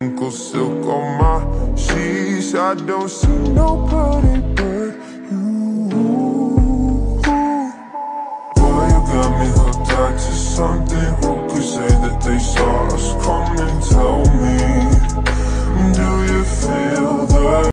Wrinkle silk on my sheets. I don't see nobody but you. Boy, you got me hooked on to something. Who could say that they saw us coming? Tell me, do you feel the